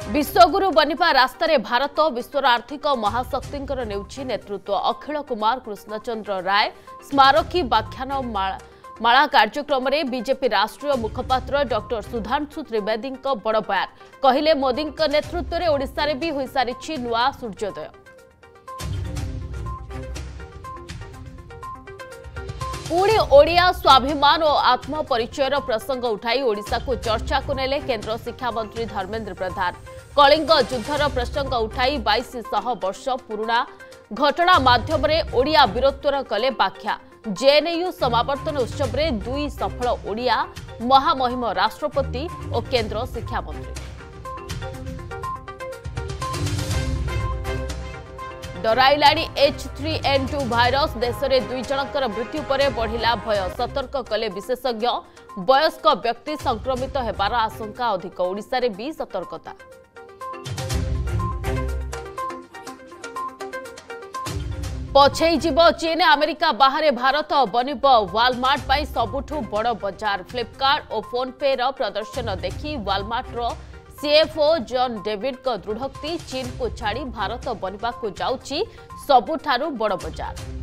विश्वगुरु बनिबा रास्तार भारत विश्वर आर्थिक महाशक्ति नेउछि नेतृत्व। अखिल कुमार कृष्णचंद्र राय स्मारकी व्याख्यान माला कार्यक्रम में बीजेपी राष्ट्रीय मुखपात्र डॉक्टर सुधांशु त्रिवेदी बड़ बयान कहले मोदी नेतृत्व में ओडिशा रे भी होई सारिछि नुआ सूर्योदय। पुणी ओडिया स्वाभिमान और आत्मपरिचयर प्रसंग उठाई ओडिशा को चर्चा को नेले केंद्र शिक्षा मंत्री धर्मेंद्र प्रधान। कलिंग युद्धर प्रसंग उठाई 2200 वर्ष पुराणा घटना माध्यम ओडिया वीरत्वर कले व्याख्या। जेएनयू समावर्तन उत्सव में 2 सफल ओडिया महामहिम राष्ट्रपति और केंद्र शिक्षा मंत्री। डराइलाणी H3N2 भाइरस देश में 2 जनकर मृत्यु पर बढ़िला भय। सतर्क कले विशेषज्ञ। वयस्क व्यक्ति संक्रमित हेबार आशंका अधिक। ओडिशा रे भी सतर्कता। पछई जीव चीन अमेरिका बाहर भारत बनिब वालमार्ट पर सबुठु बड़ बजार। फ्लिपकार्ट और फोन पे रो प्रदर्शन देखी वालमार्ट रो सीएफओ जॉन डेविड का दृढ़ोक्ति चीन को छाड़ी भारत बनवाक जाउची सबुठारु बड़ बजार।